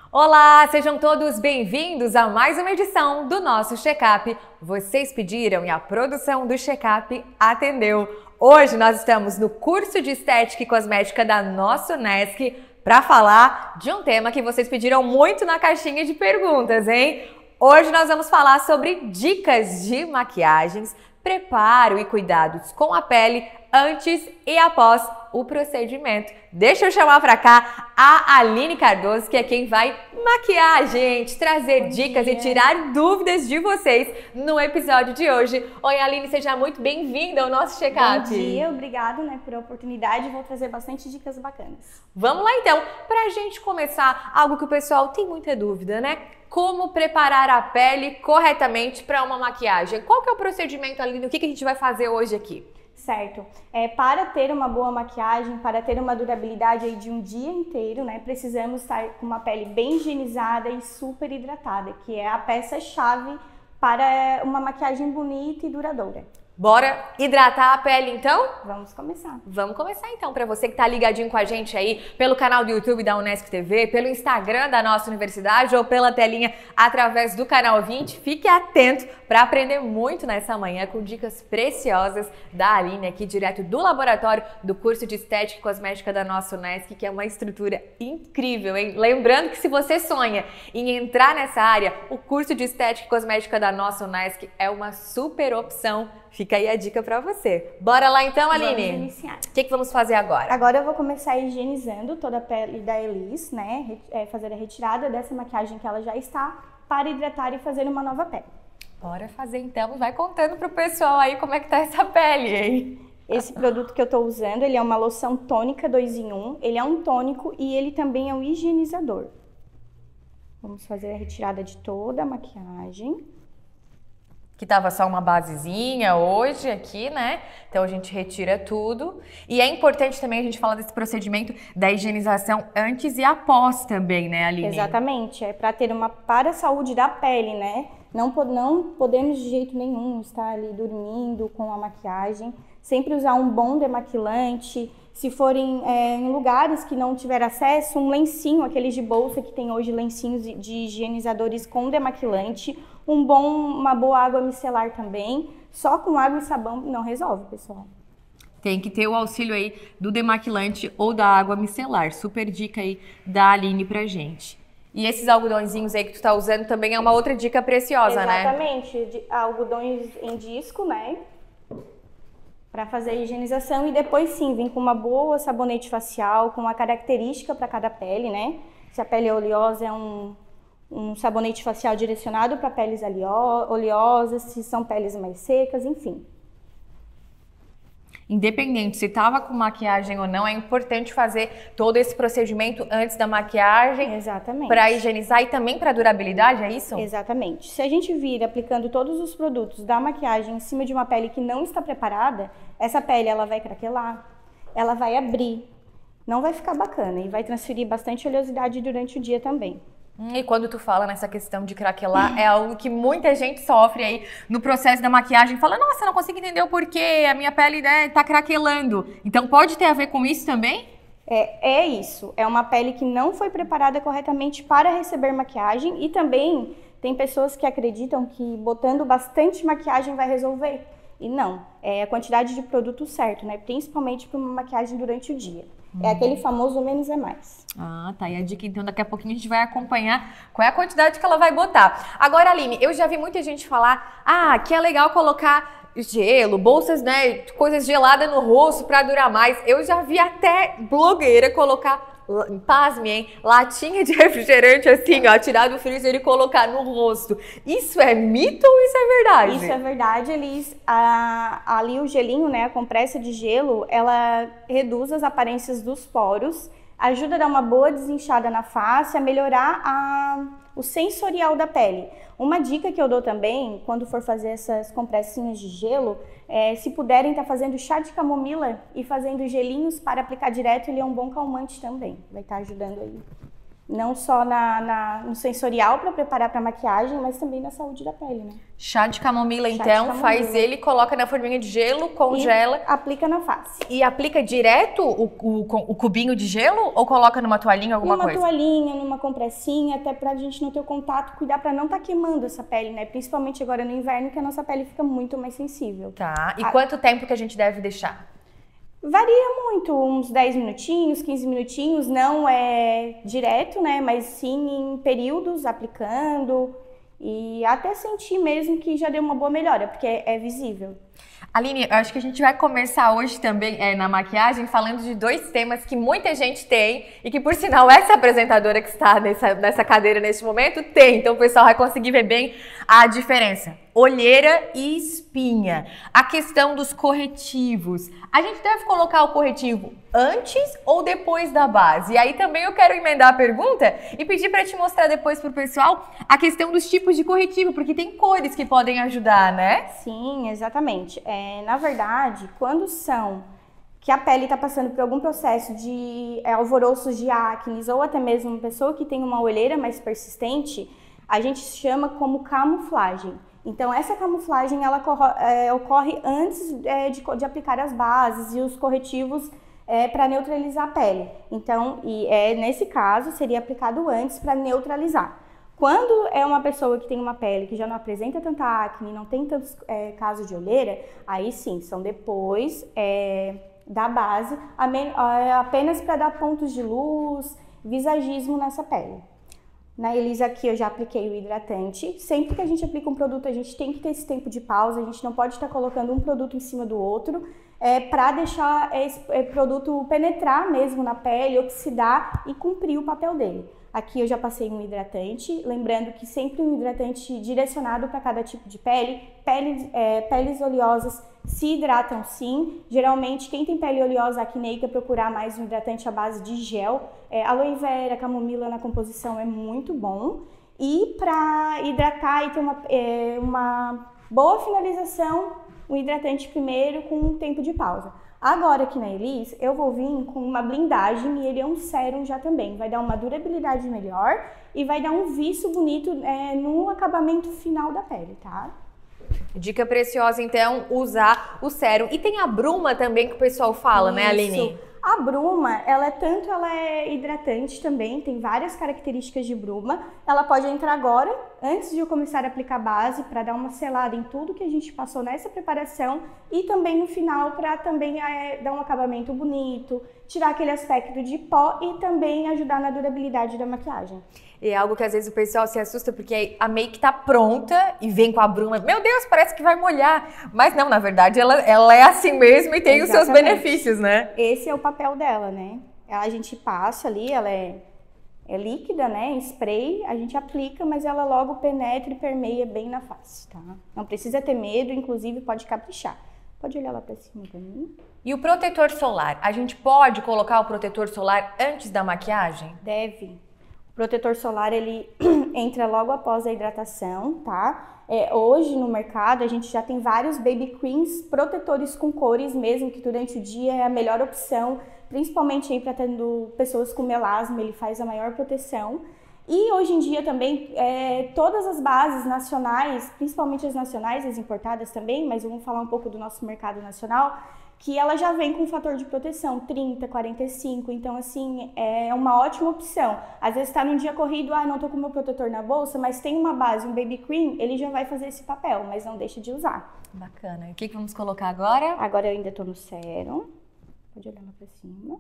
Olá, sejam todos bem-vindos a mais uma edição do nosso Checkup. Vocês pediram e a produção do Checkup atendeu. Hoje nós estamos no curso de Estética e Cosmética da nossa Unesc para falar de um tema que vocês pediram muito na caixinha de perguntas, hein? Hoje nós vamos falar sobre dicas de maquiagens, preparo e cuidados com a pele antes e após o procedimento. Deixa eu chamar para cá a Aline Cardoso, que é quem vai maquiar a gente, trazer dicas e tirar dúvidas de vocês no episódio de hoje. Oi, Aline, seja muito bem-vinda ao nosso Checkup. Bom dia, obrigado, por a oportunidade. Vou trazer bastante dicas bacanas. Vamos lá então, para a gente começar, algo que o pessoal tem muita dúvida, né? Como preparar a pele corretamente para uma maquiagem? Qual que é o procedimento, Aline? O que a gente vai fazer hoje aqui? Certo. Para ter uma boa maquiagem, para ter uma durabilidade aí de um dia inteiro, precisamos estar com uma pele bem higienizada e super hidratada, que é a peça-chave para uma maquiagem bonita e duradoura. Bora hidratar a pele então? Vamos começar. Vamos começar então, para você que tá ligadinho com a gente aí pelo canal do YouTube da Unesc TV, pelo Instagram da nossa universidade ou pela telinha através do canal 20, fique atento para aprender muito nessa manhã com dicas preciosas da Aline aqui direto do laboratório do curso de Estética e Cosmética da nossa Unesc, que é uma estrutura incrível, hein? Lembrando que se você sonha em entrar nessa área, o curso de Estética e Cosmética da nossa Unesc é uma super opção. Fica aí a dica pra você. Bora lá então, Aline? Vamos iniciar. O que vamos fazer agora? Agora eu vou começar higienizando toda a pele da Elis, fazer a retirada dessa maquiagem que ela já está, para hidratar e fazer uma nova pele. Bora fazer então, vai contando pro pessoal aí como é que tá essa pele, hein? Esse produto que eu tô usando, ele é uma loção tônica 2 em 1, ele é um tônico e ele também é um higienizador. Vamos fazer a retirada de toda a maquiagem. Que tava só uma basezinha hoje aqui, né? Então a gente retira tudo. E é importante também a gente falar desse procedimento da higienização antes e após também, né, Aline? Exatamente, é para ter para a saúde da pele, né? Não podemos de jeito nenhum estar ali dormindo com a maquiagem. Sempre usar um bom demaquilante. Se forem em lugares que não tiver acesso, um lencinho, aqueles de bolsa que tem hoje, lencinhos de higienizadores com demaquilante. Uma boa água micelar também. Só com água e sabão não resolve, pessoal. Tem que ter o auxílio aí do demaquilante ou da água micelar. Super dica aí da Aline pra gente. E esses algodõezinhos aí que tu tá usando também é uma outra dica preciosa, né? Exatamente. Algodões em disco, né? Para fazer a higienização e depois sim, vir com uma boa sabonete facial, com uma característica para cada pele, né? Se a pele é oleosa, é um sabonete facial direcionado para peles oleosas, se são peles mais secas, enfim. Independente se tava com maquiagem ou não, é importante fazer todo esse procedimento antes da maquiagem. Exatamente. Para higienizar e também para durabilidade, é isso? Exatamente. Se a gente vir aplicando todos os produtos da maquiagem em cima de uma pele que não está preparada, essa pele ela vai craquelar, ela vai abrir, não vai ficar bacana e vai transferir bastante oleosidade durante o dia também. E quando tu fala nessa questão de craquelar, é algo que muita gente sofre aí no processo da maquiagem. Fala, nossa, não consigo entender o porquê, a minha pele tá craquelando. Então pode ter a ver com isso também? É isso. É uma pele que não foi preparada corretamente para receber maquiagem e também tem pessoas que acreditam que botando bastante maquiagem vai resolver. E não, é a quantidade de produto certo, né? Principalmente para uma maquiagem durante o dia. É aquele famoso menos é mais. Ah, tá. E a dica, então, daqui a pouquinho a gente vai acompanhar qual é a quantidade que ela vai botar. Agora, Aline, eu já vi muita gente falar, que é legal colocar gelo, bolsas, né, coisas geladas no rosto para durar mais. Eu já vi até blogueira colocar, pasme, hein, latinha de refrigerante assim, ó, tirar do freezer e colocar no rosto. Isso é mito ou isso é verdade? Isso é verdade, Elis. Ali o gelinho, né, a compressa de gelo, ela reduz as aparências dos poros, ajuda a dar uma boa desinchada na face, a melhorar o sensorial da pele. Uma dica que eu dou também, quando for fazer essas compressinhas de gelo, se puderem estar fazendo chá de camomila e fazendo gelinhos para aplicar direto, ele é um bom calmante também. Vai estar ajudando aí. Não só no sensorial para preparar para maquiagem, mas também na saúde da pele, né? Chá de camomila, Chá de então, camomila. faz ele, coloca na forminha de gelo, congela. E aplica na face. E aplica direto o cubinho de gelo ou coloca numa toalhinha, alguma coisa? Numa toalhinha, numa compressinha, até pra gente não ter o contato, cuidar pra não estar queimando essa pele, né? Principalmente agora no inverno, que a nossa pele fica muito mais sensível. Tá, e quanto tempo que a gente deve deixar? Varia muito, uns 10 minutinhos, 15 minutinhos, não é direto, né? Mas sim em períodos, aplicando e até sentir mesmo que já deu uma boa melhora, porque é visível. Aline, eu acho que a gente vai começar hoje também na maquiagem falando de 2 temas que muita gente tem e que, por sinal, essa apresentadora que está nessa cadeira neste momento tem. Então o pessoal vai conseguir ver bem a diferença. Olheira e espinha. A questão dos corretivos. A gente deve colocar o corretivo antes ou depois da base? E aí também eu quero emendar a pergunta e pedir para te mostrar depois pro pessoal a questão dos tipos de corretivo, porque tem cores que podem ajudar, né? Sim, exatamente. Na verdade, quando são que a pele está passando por algum processo de alvoroços de acnes ou até mesmo uma pessoa que tem uma olheira mais persistente, a gente chama como camuflagem. Então, essa camuflagem ela ocorre antes de aplicar as bases e os corretivos para neutralizar a pele. Então, nesse caso, seria aplicado antes para neutralizar. Quando é uma pessoa que tem uma pele que já não apresenta tanta acne, não tem tantos casos de olheira, aí sim, são depois da base, apenas para dar pontos de luz, visagismo nessa pele. Na Elisa aqui eu já apliquei o hidratante. Sempre que a gente aplica um produto, a gente tem que ter esse tempo de pausa, a gente não pode estar colocando um produto em cima do outro, para deixar esse produto penetrar mesmo na pele, oxidar e cumprir o papel dele. Aqui eu já passei um hidratante, lembrando que sempre um hidratante direcionado para cada tipo de pele. Peles oleosas se hidratam sim. Geralmente quem tem pele oleosa acneica procurar mais um hidratante à base de gel. Aloe vera, camomila na composição é muito bom. E para hidratar e ter uma boa finalização, um hidratante primeiro com um tempo de pausa. Agora aqui na Elis, eu vou vir com uma blindagem e ele é um sérum já também. Vai dar uma durabilidade melhor e vai dar um viço bonito no acabamento final da pele, tá? Dica preciosa, então, usar o sérum. E tem a bruma também que o pessoal fala, né, Aline? A bruma, ela é hidratante também, tem várias características de bruma. Ela pode entrar agora, antes de eu começar a aplicar base, para dar uma selada em tudo que a gente passou nessa preparação e também no final para também dar um acabamento bonito, tirar aquele aspecto de pó e também ajudar na durabilidade da maquiagem. É algo que às vezes o pessoal se assusta porque a make tá pronta e vem com a bruma. Meu Deus, parece que vai molhar. Mas não, na verdade, ela é assim mesmo e tem Exatamente. Os seus benefícios, né? Esse é o papel dela, né? A gente passa ali, ela é líquida, né? Em spray, a gente aplica, mas ela logo penetra e permeia bem na face, tá? Não precisa ter medo, inclusive pode caprichar. Pode olhar lá pra cima pra mim. E o protetor solar? A gente pode colocar o protetor solar antes da maquiagem? Deve. O protetor solar, ele entra logo após a hidratação, tá? Hoje no mercado a gente já tem vários baby creams, protetores com cores mesmo, que durante o dia é a melhor opção, principalmente aí para tendo pessoas com melasma, ele faz a maior proteção. E hoje em dia também, todas as bases nacionais, principalmente as nacionais, as importadas também, mas vamos falar um pouco do nosso mercado nacional, que ela já vem com fator de proteção 30, 45, então assim, é uma ótima opção. Às vezes tá num dia corrido, não tô com meu protetor na bolsa, mas tem uma base, um baby cream, ele já vai fazer esse papel, mas não deixa de usar. Bacana. E o que vamos colocar agora? Agora eu ainda tô no sérum, pode olhar lá pra cima.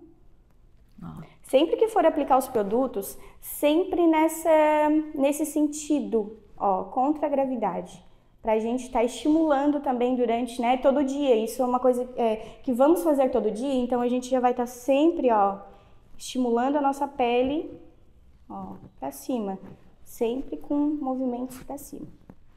Sempre que for aplicar os produtos, sempre nesse sentido, contra a gravidade. Pra gente estar estimulando também durante, todo dia. Isso é uma coisa que vamos fazer todo dia, então a gente já vai estar sempre, estimulando a nossa pele, pra cima. Sempre com movimentos pra cima.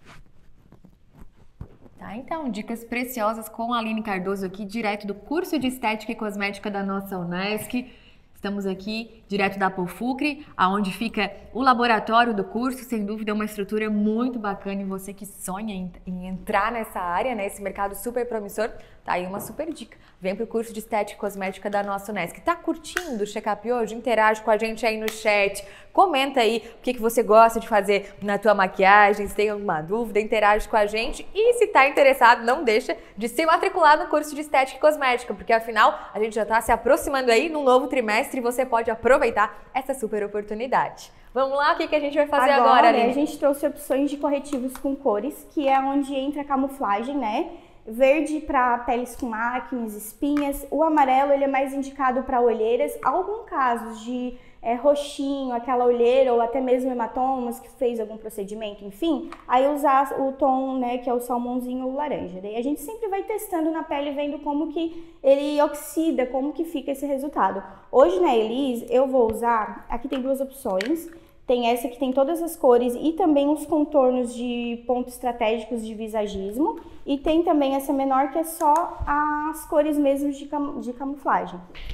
Tá, então, dicas preciosas com a Aline Cardoso aqui, direto do curso de Estética e Cosmética da nossa Unesc. Estamos aqui direto da Poflucre, aonde fica o laboratório do curso. Sem dúvida é uma estrutura muito bacana e você que sonha em entrar nessa área, né, esse mercado super promissor, tá aí uma super dica. Vem pro curso de Estética e Cosmética da nossa Unesc. Tá curtindo o Check-up hoje? Interage com a gente aí no chat, comenta aí o que você gosta de fazer na tua maquiagem, se tem alguma dúvida, interage com a gente e se tá interessado, não deixa de se matricular no curso de Estética e Cosmética, porque afinal a gente já tá se aproximando aí num novo trimestre e você pode aproveitar essa super oportunidade. Vamos lá, o que a gente vai fazer agora, Aline? A gente trouxe opções de corretivos com cores, que é onde entra a camuflagem, né? Verde para peles com acnes, espinhas. O amarelo ele é mais indicado para olheiras. Alguns casos de roxinho, aquela olheira ou até mesmo hematomas que fez algum procedimento, enfim, aí usar o tom, né, que é o salmãozinho ou laranja. Daí a gente sempre vai testando na pele, vendo como que ele oxida, como que fica esse resultado. Hoje na Elise eu vou usar, aqui tem duas opções. Tem essa que tem todas as cores e também os contornos de pontos estratégicos de visagismo. E tem também essa menor que é só as cores mesmo de camuflagem.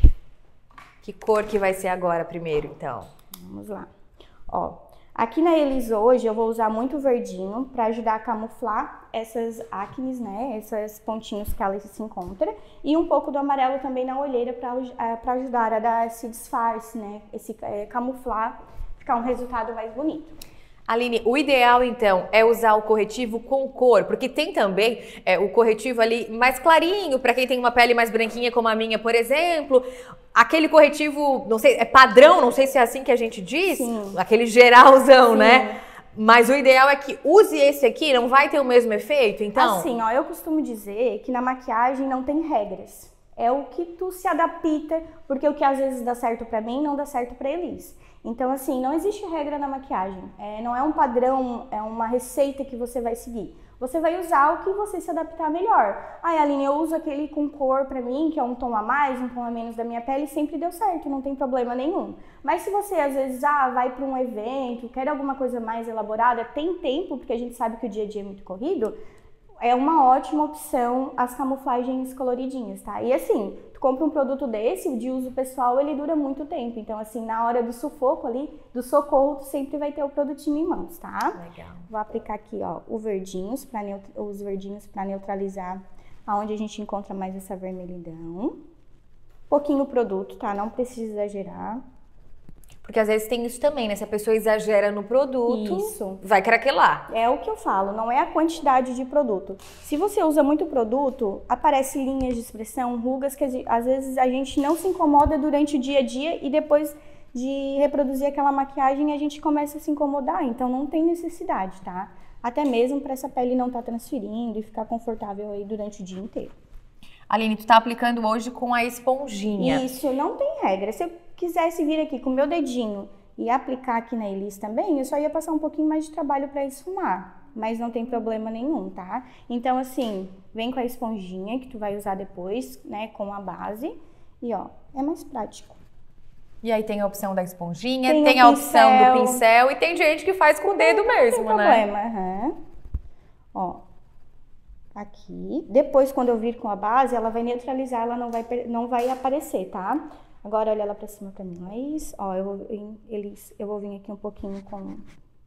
Que cor que vai ser agora primeiro, então? Vamos lá. Ó, aqui na Elise hoje eu vou usar muito verdinho para ajudar a camuflar essas acnes, né? Esses pontinhos que ela se encontra. E um pouco do amarelo também na olheira para ajudar a dar esse disfarce, né? Esse camuflar, ficar um resultado mais bonito. Aline, o ideal então é usar o corretivo com cor, porque tem também o corretivo ali mais clarinho, para quem tem uma pele mais branquinha como a minha, por exemplo. Aquele corretivo, não sei, é padrão, não sei se é assim que a gente diz, sim, aquele geralzão, sim, né? Mas o ideal é que use esse aqui, não vai ter o mesmo efeito, então? Assim, ó, eu costumo dizer que na maquiagem não tem regras. É o que tu se adapta, porque o que às vezes dá certo pra mim não dá certo pra Elise. Então, assim, não existe regra na maquiagem. Não é um padrão, é uma receita que você vai seguir. Você vai usar o que você se adaptar melhor. Ai, Aline, eu uso aquele com cor pra mim, que é um tom a mais, um tom a menos da minha pele, e sempre deu certo, não tem problema nenhum. Mas se você, às vezes, vai pra um evento, quer alguma coisa mais elaborada, tem tempo, porque a gente sabe que o dia a dia é muito corrido, é uma ótima opção as camuflagens coloridinhas, tá? E assim, tu compra um produto desse, de uso pessoal, ele dura muito tempo. Então, assim, na hora do sufoco ali, do socorro, tu sempre vai ter o produtinho em mãos, tá? Legal. Vou aplicar aqui, ó, os verdinhos para neutralizar aonde a gente encontra mais essa vermelhidão. Pouquinho o produto, tá? Não precisa exagerar. Porque às vezes tem isso também, né? Se a pessoa exagera no produto, isso vai craquelar. É o que eu falo, não é a quantidade de produto. Se você usa muito produto, aparecem linhas de expressão, rugas que às vezes a gente não se incomoda durante o dia a dia e depois de reproduzir aquela maquiagem a gente começa a se incomodar. Então não tem necessidade, tá? Até mesmo para essa pele não estar transferindo e ficar confortável aí durante o dia inteiro. Aline, tu tá aplicando hoje com a esponjinha. Isso, não tem regra. Se eu quisesse vir aqui com o meu dedinho e aplicar aqui na Elise também, eu só ia passar um pouquinho mais de trabalho para esfumar, mas não tem problema nenhum, tá? Então, assim, vem com a esponjinha que tu vai usar depois, né, com a base e, ó, é mais prático. E aí tem a opção da esponjinha, tem a opção do pincel e tem gente que faz com o dedo mesmo, né? Não tem problema, Ó, aqui. Depois, quando eu vir com a base, ela vai neutralizar, ela não vai aparecer, tá? Agora, olha ela pra cima pra mim, mas, ó, eu vou vir aqui um pouquinho com...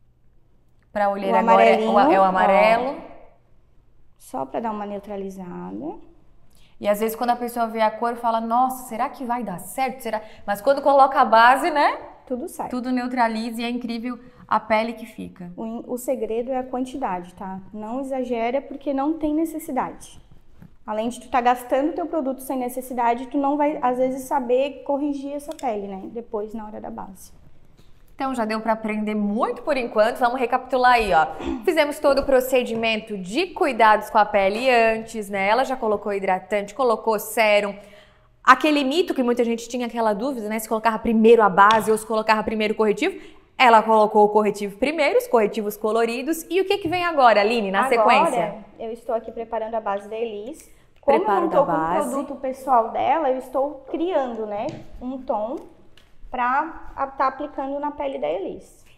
Pra olheira agora é o amarelo. Ó, só pra dar uma neutralizada. E às vezes quando a pessoa vê a cor, fala, nossa, será que vai dar certo? Será? Mas quando coloca a base, né? Tudo certo. Tudo neutraliza e é incrível a pele que fica. O segredo é a quantidade, tá? Não exagera porque não tem necessidade. Além de tu tá gastando teu produto sem necessidade, tu não vai, às vezes, saber corrigir essa pele, né? Depois, na hora da base. Então, já deu para aprender muito por enquanto. Vamos recapitular aí, ó. Fizemos todo o procedimento de cuidados com a pele antes, né? Ela já colocou hidratante, colocou sérum. Aquele mito que muita gente tinha aquela dúvida, né? Se colocava primeiro a base ou se colocava primeiro o corretivo. Ela colocou o corretivo primeiro, os corretivos coloridos. E o que vem agora, Aline, na sequência? Agora, eu estou aqui preparando a base da Elise. Como eu não estou com o produto pessoal dela, eu estou criando, né, um tom para estar aplicando na pele da Elise.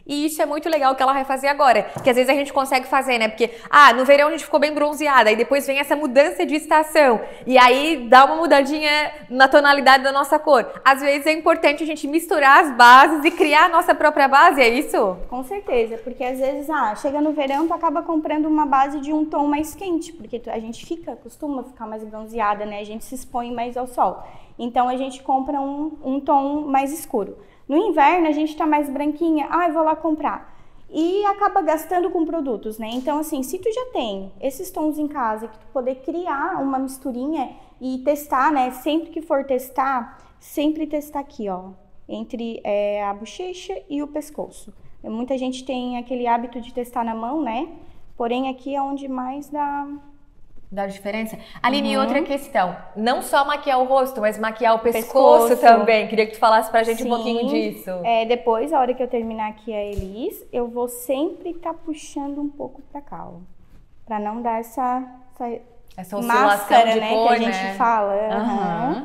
E isso é muito legal que ela vai fazer agora, que às vezes a gente consegue fazer, né? Porque, no verão a gente ficou bem bronzeada, aí depois vem essa mudança de estação, e aí dá uma mudadinha na tonalidade da nossa cor. Às vezes é importante a gente misturar as bases e criar a nossa própria base, é isso? Com certeza, porque às vezes, chega no verão, tu acaba comprando uma base de um tom mais quente, porque a gente costuma ficar mais bronzeada, né? A gente se expõe mais ao sol. Então a gente compra um tom mais escuro. No inverno, a gente tá mais branquinha, eu vou lá comprar. E acaba gastando com produtos, né? Então, assim, se tu já tem esses tons em casa, que tu poder criar uma misturinha e testar, né? Sempre que for testar, sempre testar aqui, ó, entre a bochecha e o pescoço. Muita gente tem aquele hábito de testar na mão, né? Porém, aqui é onde mais dá diferença? Aline, outra questão. Não só maquiar o rosto, mas maquiar o pescoço também. Queria que tu falasse pra gente um pouquinho disso. Depois, a hora que eu terminar aqui a Elis, eu vou sempre estar puxando um pouco pra cá, ó. Pra não dar essa oscilação máscara, de né? cor, Que a gente fala.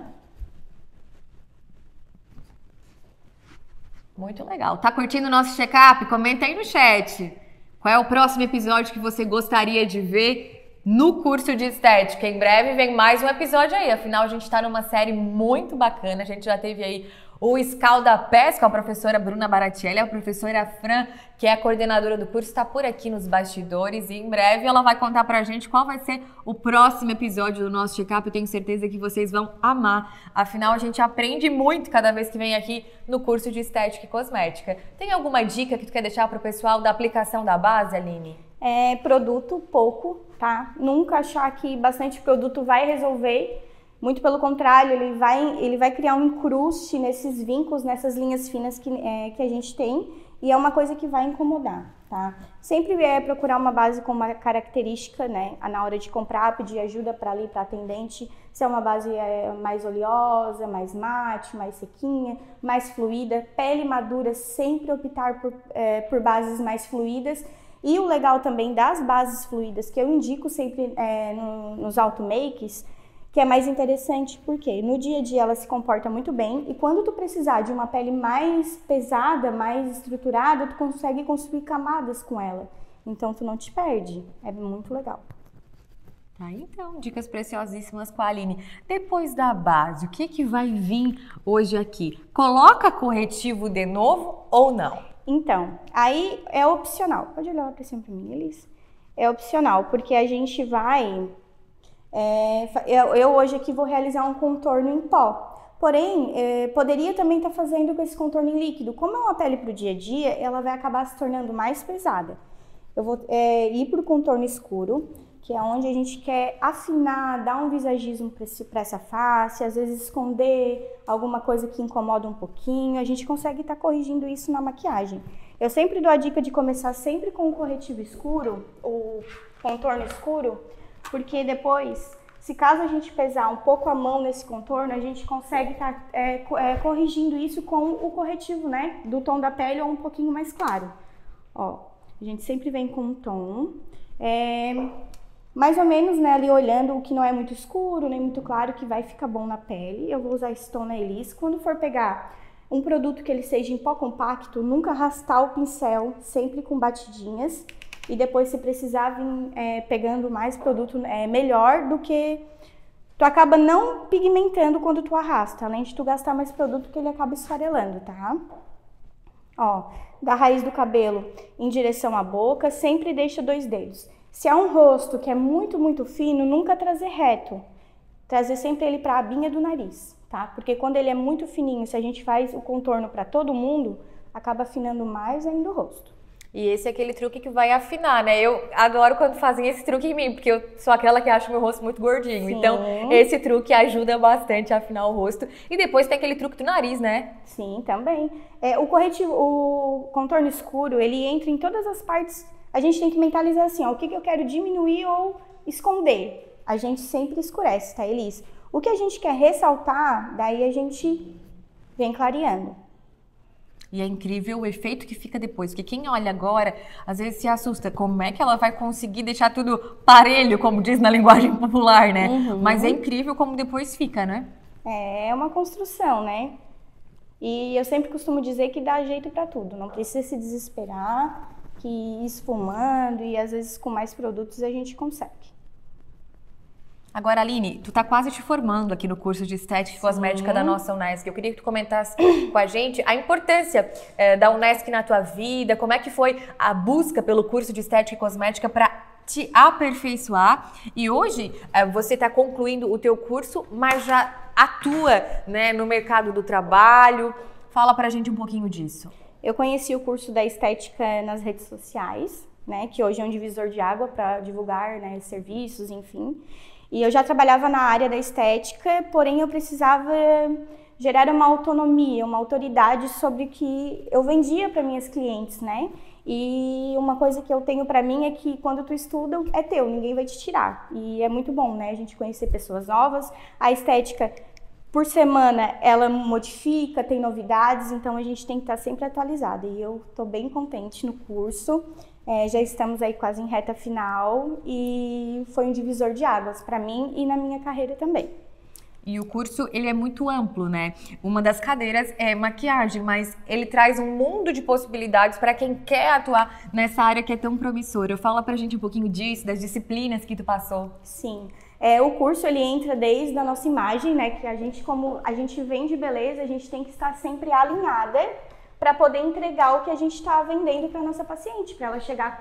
Muito legal. Tá curtindo o nosso check-up? Comenta aí no chat. Qual é o próximo episódio que você gostaria de ver no curso de estética? Em breve vem mais um episódio aí, afinal a gente está numa série muito bacana, a gente já teve aí o Escalda-Pés com a professora Bruna Baratielli, a professora Fran, que é a coordenadora do curso, está por aqui nos bastidores e em breve ela vai contar pra gente qual vai ser o próximo episódio do nosso check-up. Eu tenho certeza que vocês vão amar, afinal a gente aprende muito cada vez que vem aqui no curso de estética e cosmética. Tem alguma dica que tu quer deixar pro pessoal da aplicação da base, Aline? Produto pouco, tá? Nunca achar que bastante produto vai resolver. Muito pelo contrário, ele vai criar um incruste nesses vincos, nessas linhas finas que a gente tem, e é uma coisa que vai incomodar, tá? Sempre procurar uma base com uma característica, né? Na hora de comprar, pedir ajuda para atendente, se é uma base mais oleosa, mais mate, mais sequinha, mais fluida. Pele madura, sempre optar por bases mais fluidas. E o legal também das bases fluidas, que eu indico sempre nos automakes, que é mais interessante porque no dia a dia ela se comporta muito bem e quando tu precisar de uma pele mais pesada, mais estruturada, tu consegue construir camadas com ela. Então tu não te perde, é muito legal. Tá, então, dicas preciosíssimas com a Aline. Depois da base, o que vai vir hoje aqui? Coloca corretivo de novo ou não? Então, aí é opcional. Pode olhar pra cima pra mim, Elis. É opcional, porque a gente vai... eu hoje aqui vou realizar um contorno em pó. Porém, poderia também estar fazendo com esse contorno em líquido. Como é uma pele pro dia a dia, ela vai acabar se tornando mais pesada. Eu vou ir pro contorno escuro, que é onde a gente quer afinar, dar um visagismo para essa face, às vezes esconder alguma coisa que incomoda um pouquinho. A gente consegue estar corrigindo isso na maquiagem. Eu sempre dou a dica de começar sempre com o corretivo escuro, o contorno escuro, porque depois, se caso a gente pesar um pouco a mão nesse contorno, a gente consegue estar corrigindo isso com o corretivo, né, do tom da pele ou um pouquinho mais claro. Ó, a gente sempre vem com um tom, mais ou menos, né, ali olhando o que não é muito escuro, nem muito claro, que vai ficar bom na pele. Eu vou usar esse tom na Elis. Quando for pegar um produto que ele seja em pó compacto, nunca arrastar o pincel, sempre com batidinhas. E depois, se precisar vir pegando mais produto, melhor do que... Tu acaba não pigmentando quando tu arrasta, além de tu gastar mais produto que ele acaba esfarelando, tá? Ó, da raiz do cabelo em direção à boca, sempre deixa 2 dedos. Se é um rosto que é muito, muito fino, nunca trazer reto. Trazer sempre ele para a abinha do nariz, tá? Porque quando ele é muito fininho, se a gente faz o contorno para todo mundo, acaba afinando mais ainda o rosto. E esse é aquele truque que vai afinar, né? Eu adoro quando fazem esse truque em mim, porque eu sou aquela que acha o meu rosto muito gordinho. Sim. Então, esse truque ajuda bastante a afinar o rosto. E depois tem aquele truque do nariz, né? Sim, também. O contorno escuro, ele entra em todas as partes. A gente tem que mentalizar assim, ó, o que eu quero diminuir ou esconder. A gente sempre escurece, tá, Elis? O que a gente quer ressaltar, daí a gente vem clareando. E é incrível o efeito que fica depois, porque quem olha agora, às vezes se assusta, como é que ela vai conseguir deixar tudo parelho, como diz na linguagem popular, né? Mas é incrível como depois fica, né? É uma construção, né? E eu sempre costumo dizer que dá jeito para tudo, não precisa se desesperar, que esfumando e às vezes com mais produtos a gente consegue. Agora, Aline, tu tá quase te formando aqui no curso de Estética e Cosmética da nossa Unesc. Eu queria que tu comentasse com a gente a importância da Unesc na tua vida, como é que foi a busca pelo curso de Estética e Cosmética para te aperfeiçoar. E hoje você está concluindo o teu curso, mas já atua, né, no mercado do trabalho. Fala pra gente um pouquinho disso. Eu conheci o curso da estética nas redes sociais, né, que hoje é um divisor de água para divulgar, né, serviços, enfim. E eu já trabalhava na área da estética, porém eu precisava gerar uma autonomia, uma autoridade sobre o que eu vendia para minhas clientes, né? E uma coisa que eu tenho para mim é que quando tu estuda é teu, ninguém vai te tirar. E é muito bom, né? A gente conhecer pessoas novas. A estética, por semana, ela modifica, tem novidades, então a gente tem que estar sempre atualizada. E eu tô bem contente no curso. Já estamos aí quase em reta final e foi um divisor de águas para mim e na minha carreira também. E o curso, ele é muito amplo, né? Uma das cadeiras é maquiagem, mas ele traz um mundo de possibilidades para quem quer atuar nessa área que é tão promissora. Fala pra gente um pouquinho disso, das disciplinas que tu passou. Sim. O curso, ele entra desde a nossa imagem, né? Que a gente, como a gente vende beleza, a gente tem que estar sempre alinhada para poder entregar o que a gente está vendendo para a nossa paciente, para ela chegar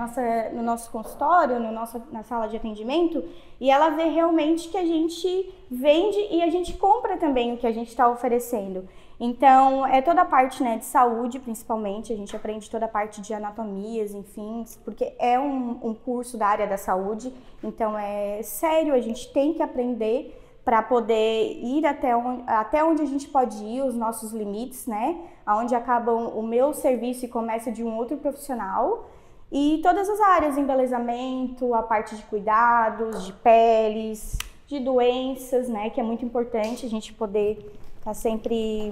no nosso consultório, na sala de atendimento, e ela ver realmente que a gente vende e a gente compra também o que a gente está oferecendo. Então, toda a parte, né, de saúde, principalmente, a gente aprende toda a parte de anatomias, enfim, porque é um curso da área da saúde, então é sério, a gente tem que aprender para poder ir até onde a gente pode ir, os nossos limites, né? Onde acabam o meu serviço e começa de um outro profissional. E todas as áreas, embelezamento, a parte de cuidados, de peles, de doenças, né? Que é muito importante a gente poder estar sempre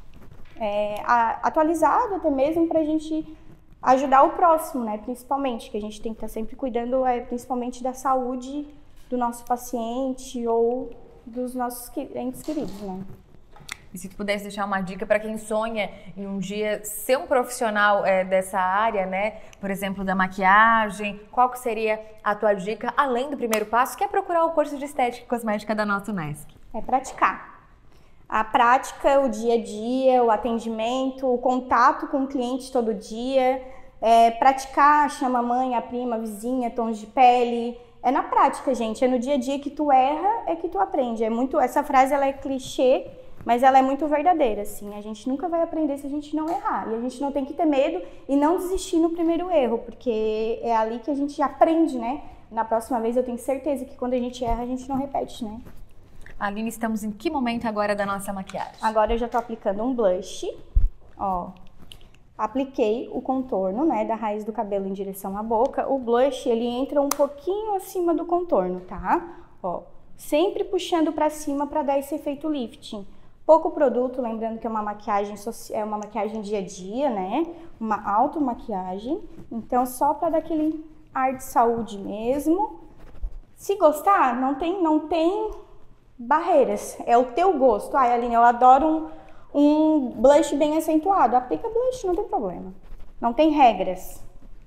atualizado, até mesmo para a gente ajudar o próximo, né? Principalmente, que a gente tem que estar sempre cuidando principalmente da saúde do nosso paciente ou dos nossos entes queridos, né? E se tu pudesse deixar uma dica para quem sonha em um dia ser um profissional dessa área, né? Por exemplo, da maquiagem, qual que seria a tua dica, além do primeiro passo, que é procurar o curso de Estética e Cosmética da nossa Unesc? É praticar. A prática, o dia a dia, o atendimento, o contato com o cliente todo dia, praticar, chama a mãe, a prima, a vizinha, tons de pele. É na prática, gente, é no dia a dia que tu erra, é que tu aprende. Essa frase, ela é clichê, mas ela é muito verdadeira, assim. A gente nunca vai aprender se a gente não errar. E a gente não tem que ter medo e não desistir no primeiro erro, porque é ali que a gente aprende, né? Na próxima vez eu tenho certeza que quando a gente erra, a gente não repete, né? Aline, estamos em que momento agora da nossa maquiagem? Agora eu já tô aplicando um blush, ó. Apliquei o contorno, né, da raiz do cabelo em direção à boca. O blush, ele entra um pouquinho acima do contorno, tá? Ó, sempre puxando pra cima pra dar esse efeito lifting. Pouco produto, lembrando que é uma maquiagem dia a dia, né? Uma automaquiagem. Então, só pra dar aquele ar de saúde mesmo. Se gostar, não tem barreiras. É o teu gosto. Ai, Aline, eu adoro um blush bem acentuado. Aplica blush, não tem problema. Não tem regras.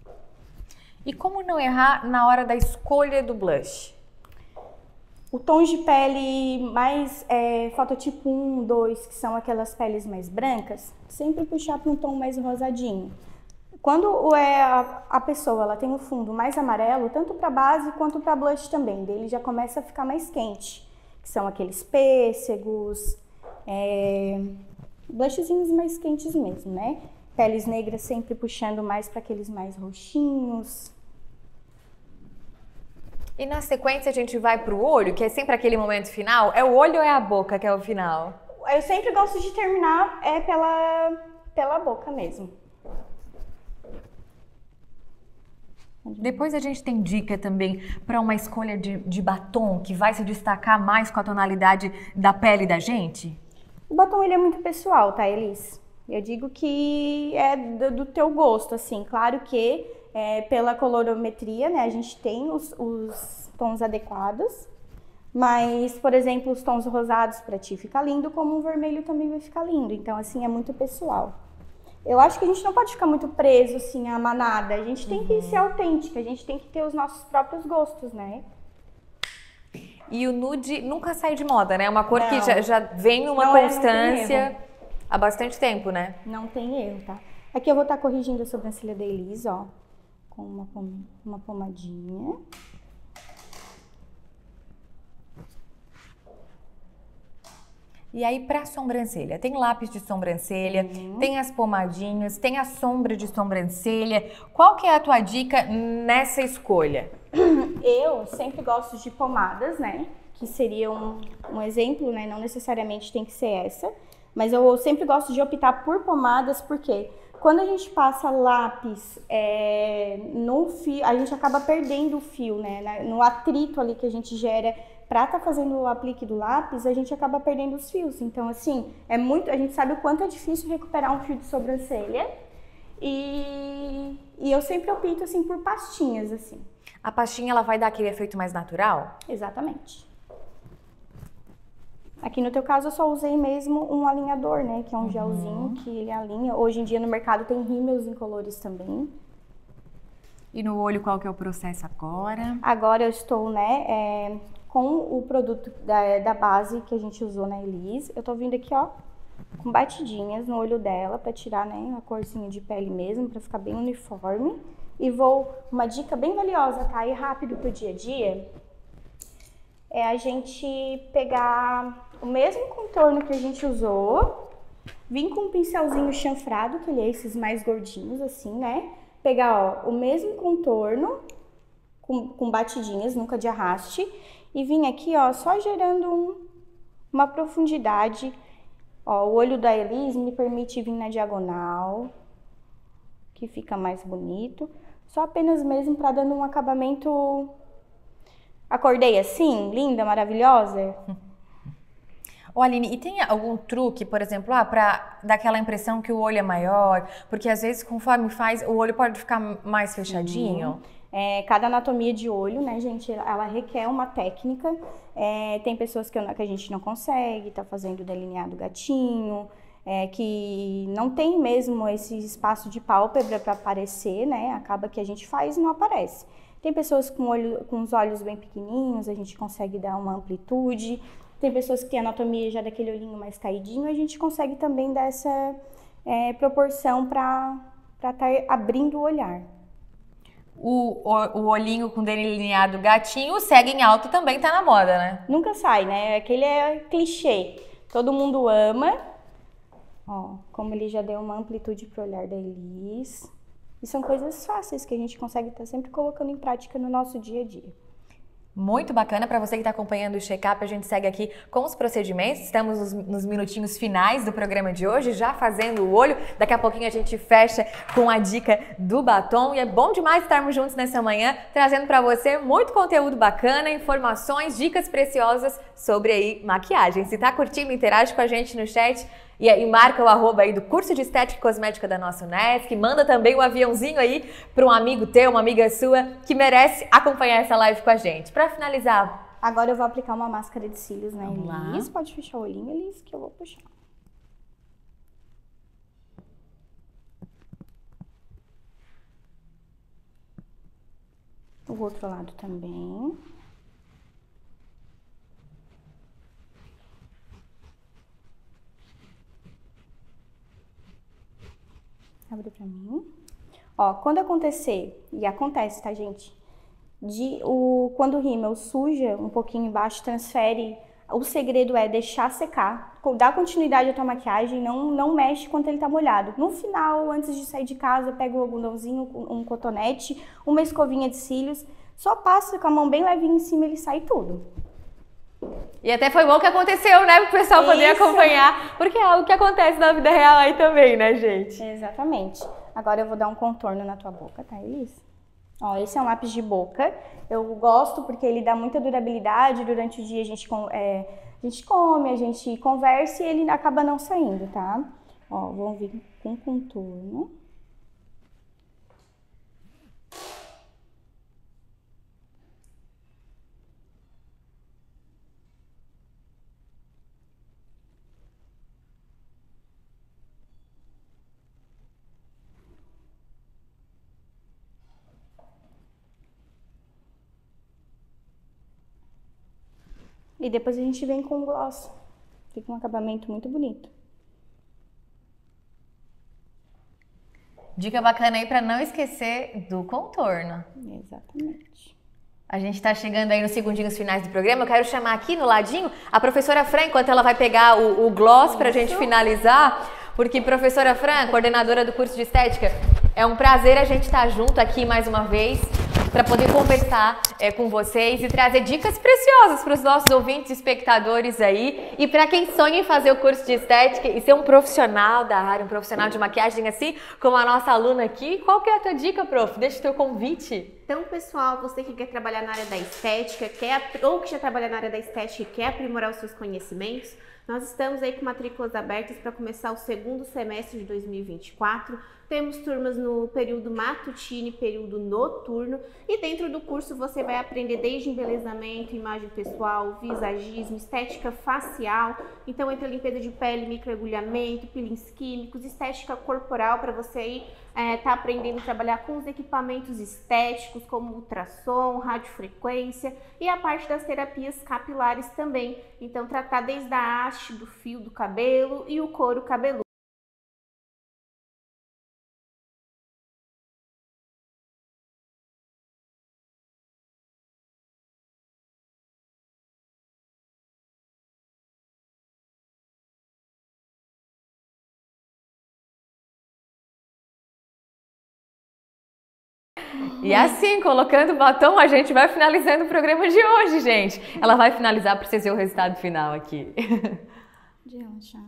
E como não errar na hora da escolha do blush? O tom de pele mais fototipo 1, 2, que são aquelas peles mais brancas, sempre puxar para um tom mais rosadinho. Quando a pessoa ela tem o fundo mais amarelo, tanto para base quanto para blush também, dele já começa a ficar mais quente, que são aqueles pêssegos, blushzinhos mais quentes mesmo, né? Peles negras sempre puxando mais para aqueles mais roxinhos. E na sequência a gente vai pro olho, que é sempre aquele momento final? É o olho ou é a boca que é o final? Eu sempre gosto de terminar pela boca mesmo. Depois a gente tem dica também para uma escolha de batom que vai se destacar mais com a tonalidade da pele da gente? O batom ele é muito pessoal, tá, Elis? Eu digo que é do teu gosto, assim. Claro que pela colorimetria, né, a gente tem os tons adequados, Mas, por exemplo, os tons rosados para ti fica lindo, como um vermelho também vai ficar lindo. Então, assim, é muito pessoal. Eu acho que a gente não pode ficar muito preso, assim, à manada. A gente tem que ser autêntica, a gente tem que ter os nossos próprios gostos, né? E o nude nunca sai de moda, né? É uma cor Não. que já vem numa Não tem constância erro. há bastante tempo, né? Não tem erro, tá? Aqui eu vou estar corrigindo a sobrancelha da Elis, ó. Com uma pomadinha. E aí, pra sobrancelha, tem lápis de sobrancelha, tem as pomadinhas, tem a sombra de sobrancelha. Qual que é a tua dica nessa escolha? Eu sempre gosto de pomadas, né? Que seria um exemplo, né? Não necessariamente tem que ser essa. Mas eu sempre gosto de optar por pomadas, porque quando a gente passa lápis no fio, a gente acaba perdendo o fio, né? No atrito ali que a gente gera pra estar fazendo o aplique do lápis, a gente acaba perdendo os fios. Então, assim, a gente sabe o quanto é difícil recuperar um fio de sobrancelha. E eu sempre opto, assim, por pastinhas, assim. A pastinha, ela vai dar aquele efeito mais natural? Exatamente. Aqui no teu caso eu só usei mesmo um alinhador, né? Que é um gelzinho que ele alinha. Hoje em dia no mercado tem rímels incolores também. E no olho, qual que é o processo agora? Agora eu estou, né, com o produto da base que a gente usou na Elis. Eu tô vindo aqui, ó, com batidinhas no olho dela pra tirar, né, a corzinha de pele mesmo, pra ficar bem uniforme. E uma dica bem valiosa, tá? E rápido pro dia a dia, é a gente pegar o mesmo contorno que a gente usou, vir com um pincelzinho chanfrado, que ele é esses mais gordinhos, assim, né? Pegar, ó, o mesmo contorno, com batidinhas, nunca de arraste, e vir aqui, ó, só gerando uma profundidade. Ó, o olho da Elis me permite vir na diagonal, que fica mais bonito. Só apenas mesmo para dando um acabamento. Acordei assim, linda, maravilhosa? Ô, Aline, e tem algum truque, por exemplo, pra dar aquela impressão que o olho é maior? Porque às vezes, conforme faz, o olho pode ficar mais fechadinho. Cada anatomia de olho, né, gente, ela requer uma técnica. Tem pessoas que a gente não consegue, tá fazendo delineado gatinho, que não tem mesmo esse espaço de pálpebra para aparecer, né? Acaba que a gente faz e não aparece. Tem pessoas com os olhos bem pequenininhos, a gente consegue dar uma amplitude. Tem pessoas que têm anatomia já daquele olhinho mais caidinho, a gente consegue também dar essa proporção para estar abrindo o olhar. O olhinho com delineado gatinho, segue em alto também tá na moda, né? Nunca sai, né? Aquele é clichê. Todo mundo ama. Ó, como ele já deu uma amplitude pro olhar da Elis. E são coisas fáceis que a gente consegue estar sempre colocando em prática no nosso dia a dia. Muito bacana. Para você que está acompanhando o Check-up, a gente segue aqui com os procedimentos. Estamos nos minutinhos finais do programa de hoje, já fazendo o olho. Daqui a pouquinho a gente fecha com a dica do batom. E é bom demais estarmos juntos nessa manhã, trazendo para você muito conteúdo bacana, informações, dicas preciosas sobre aí maquiagem. Se está curtindo, interage com a gente no chat. E marca o arroba aí do curso de Estética e Cosmética da nossa Unesc. Manda também um aviãozinho aí para um amigo teu, uma amiga sua que merece acompanhar essa live com a gente. Para finalizar, agora eu vou aplicar uma máscara de cílios na Vamos lá. Elis. Pode fechar o olhinho, Elis, que eu vou puxar. O outro lado também. Abre pra mim. Ó, quando acontecer, e acontece, tá, gente? Quando o rímel suja um pouquinho embaixo, transfere. O segredo é deixar secar, dar continuidade à tua maquiagem, não mexe quando ele tá molhado. No final, antes de sair de casa, pega um algodãozinho, um cotonete, uma escovinha de cílios, só passa com a mão bem levinha em cima, ele sai tudo. E até foi bom que aconteceu, né? Para o pessoal poder acompanhar, porque é algo que acontece na vida real aí também, né, gente? Exatamente. Agora eu vou dar um contorno na tua boca, tá, Elis? Ó, esse é um lápis de boca. Eu gosto porque ele dá muita durabilidade. Durante o dia a gente come, a gente conversa e ele acaba não saindo, tá? Ó, vamos vir com contorno. E depois a gente vem com o gloss. Fica um acabamento muito bonito. Dica bacana aí para não esquecer do contorno. Exatamente. A gente está chegando aí nos segundinhos finais do programa. Eu quero chamar aqui no ladinho a professora Fran, enquanto ela vai pegar o gloss para a gente finalizar. Porque, professora Fran, coordenadora do curso de Estética, é um prazer a gente estar junto aqui mais uma vez para poder conversar com vocês e trazer dicas preciosas para os nossos ouvintes e espectadores aí. E para quem sonha em fazer o curso de Estética e ser um profissional da área, um profissional de maquiagem assim, como a nossa aluna aqui, qual que é a tua dica, prof? Deixa o teu convite. Então, pessoal, você que quer trabalhar na área da estética, ou que já trabalha na área da estética e quer aprimorar os seus conhecimentos, nós estamos aí com matrículas abertas para começar o segundo semestre de 2024. Temos turmas no período matutino e período noturno. E dentro do curso você vai aprender desde embelezamento, imagem pessoal, visagismo, estética facial. Então entra limpeza de pele, microagulhamento, peelings químicos, estética corporal para você aí tá aprendendo a trabalhar com os equipamentos estéticos como ultrassom, radiofrequência e a parte das terapias capilares também. Então tratar desde a haste, do fio do cabelo e o couro cabeludo. E assim, colocando o batom, a gente vai finalizando o programa de hoje, gente. Ela vai finalizar para vocês verem o resultado final aqui. De relaxar.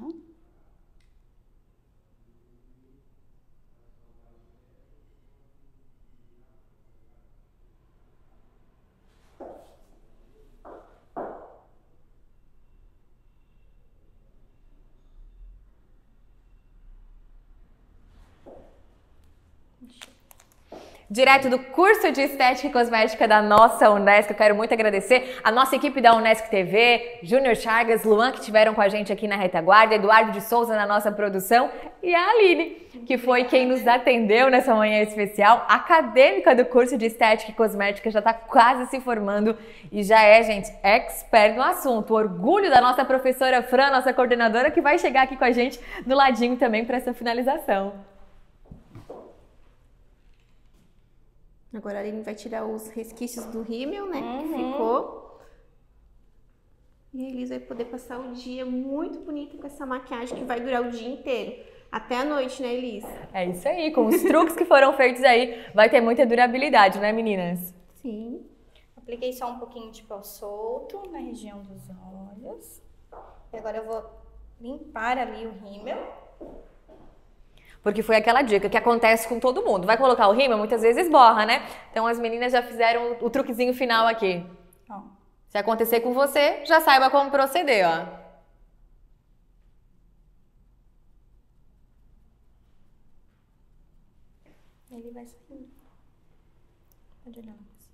Direto do curso de Estética e Cosmética da nossa Unesc, eu quero muito agradecer a nossa equipe da Unesc TV, Júnior Chagas, Luan, que estiveram com a gente aqui na retaguarda, Eduardo de Souza na nossa produção e a Aline, que foi quem nos atendeu nessa manhã especial, acadêmica do curso de Estética e Cosmética, já está quase se formando e já é, gente, expert no assunto. Orgulho da nossa professora Fran, nossa coordenadora, que vai chegar aqui com a gente no ladinho também para essa finalização. Agora a Aline vai tirar os resquícios do rímel, né, que ficou. E a Elis vai poder passar o dia muito bonita com essa maquiagem que vai durar o dia inteiro. Até a noite, né, Elis? É isso aí, com os truques que foram feitos aí, vai ter muita durabilidade, né, meninas? Sim. Apliquei só um pouquinho de pó solto na região dos olhos. E agora eu vou limpar ali o rímel. Porque foi aquela dica que acontece com todo mundo. Vai colocar o rímel, muitas vezes borra, né? Então as meninas já fizeram o truquezinho final aqui. Ó. Se acontecer com você, já saiba como proceder, ó. Ele vai sair. Pode olhar assim.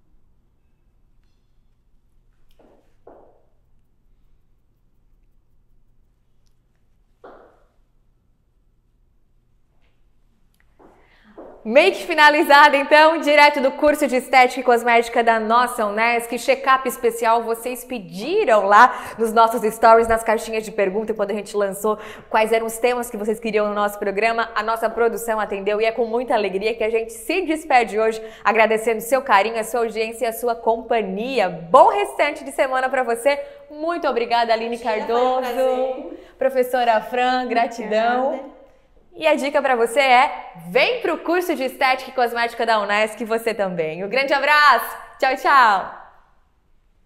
Make finalizada, então, direto do curso de Estética e Cosmética da nossa Unesc, check-up especial, vocês pediram lá nos nossos stories, nas caixinhas de pergunta, quando a gente lançou quais eram os temas que vocês queriam no nosso programa, a nossa produção atendeu e é com muita alegria que a gente se despede hoje, agradecendo seu carinho, a sua audiência e a sua companhia. Bom restante de semana para você, muito obrigada, Aline Cardoso, professora Fran, gratidão. E a dica para você é, vem pro curso de Estética e Cosmética da Unesc você também. Um grande abraço, tchau, tchau!